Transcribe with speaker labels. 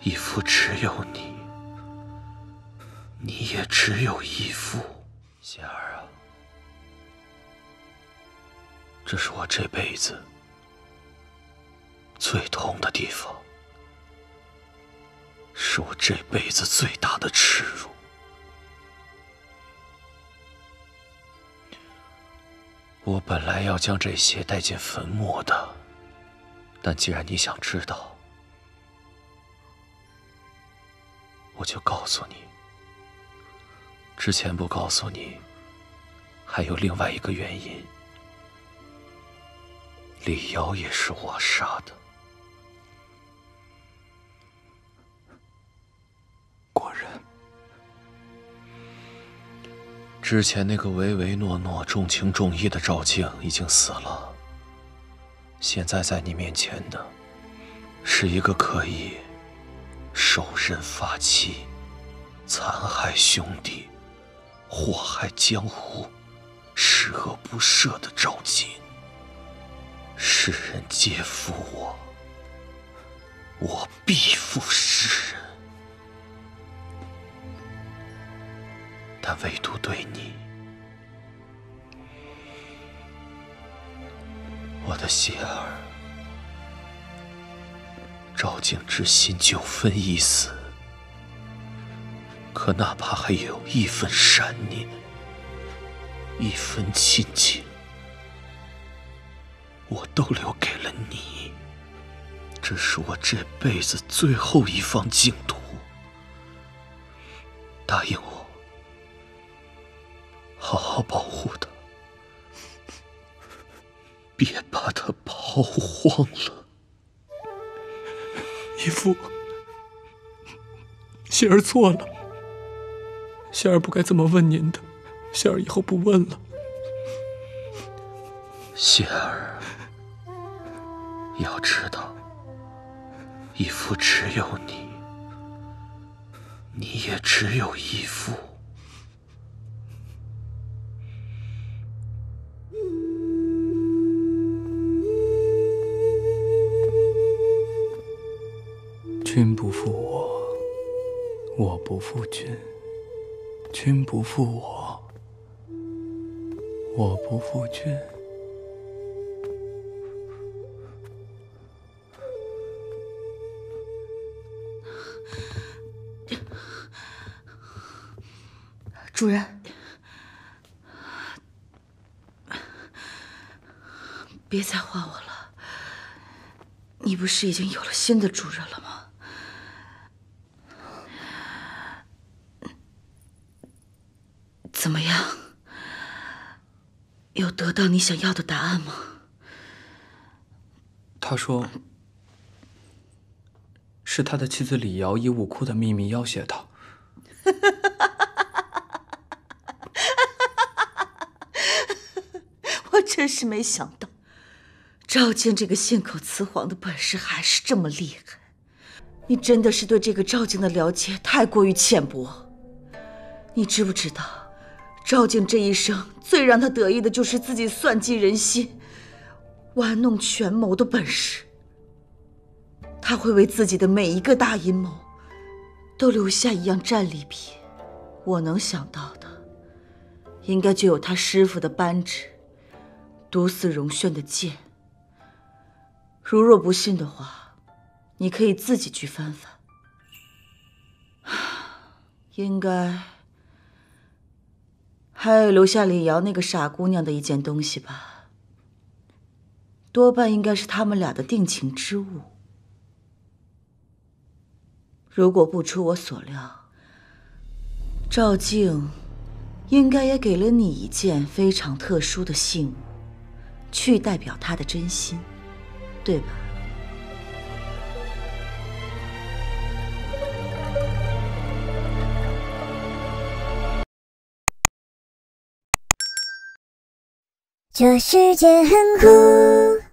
Speaker 1: 义父只有你，你也只有义父。仙儿啊，这是我这辈子最痛的地方，是我这辈子最大的耻辱。我本来要将这些带进坟墓的，但既然你想知道，我就告诉你。之前不告诉你，还有另外一个原因。李瑶也是我杀的。
Speaker 2: 果然。
Speaker 1: 之前那个唯唯诺诺、重情重义的赵静已经死了，现在在你面前的，是一个可以手刃发妻、残害兄弟、祸害江湖、十恶不赦的赵静。世人皆负我，我必负世人。但唯独对你，我的邪儿，赵静之心9分已死，可哪怕还有1分善念，1分亲情，我都留给了你。这是我这辈子最后一方净土。答应我，好好保护他，别把他抛荒了。
Speaker 2: 义父，仙儿错了，仙儿不该这么问您的，仙儿以后不问了。
Speaker 1: 仙儿，要知道，义父只有你，你也只有义父。
Speaker 2: 君不负我，我不负君；君不负我，我不负君。
Speaker 3: 主人，别再唤我了。你不是已经有了新的主人了吗？怎么样？有得到你想要的答案吗？
Speaker 2: 他说，是他的妻子李瑶以武库的秘密要挟他。
Speaker 3: 我真是没想到，赵静这个信口雌黄的本事还是这么厉害。你真的是对这个赵静的了解太过于浅薄。你知不知道，赵静这一生最让他得意的就是自己算计人心、玩弄权谋的本事。他会为自己的每一个大阴谋都留下一样战利品。我能想到的，应该就有他师傅的扳指，毒死荣轩的剑。如若不信的话，你可以自己去翻翻。应该还有留下李瑶那个傻姑娘的一件东西吧，多半应该是他们俩的定情之物。如果不出我所料，赵静应该也给了你一件非常特殊的信物，去代表她的真心，对吧？
Speaker 4: 这世界很酷。